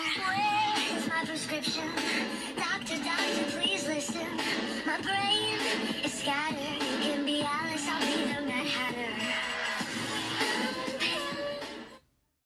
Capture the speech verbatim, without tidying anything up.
Where is my prescription? Doctor, doctor, please listen. My brain is scattered.